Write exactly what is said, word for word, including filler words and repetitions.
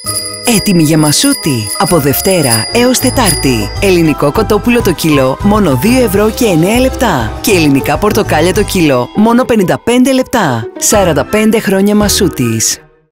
Έτοιμη για μασούτη από Δευτέρα έως Τετάρτη. Ελληνικό κοτόπουλο το κιλό μόνο δύο ευρώ και εννέα λεπτά. Και ελληνικά πορτοκάλια το κιλό μόνο πενήντα πέντε λεπτά. σαράντα πέντε χρόνια Μασούτης.